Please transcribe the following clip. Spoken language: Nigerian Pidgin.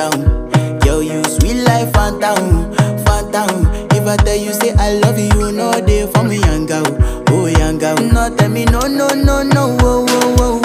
phantom. Girl, you sweet life, phantom, phantom. If I tell you say I love you, you know they for me young girl, oh young girl. No tell me no, no, no, no, oh, oh, oh.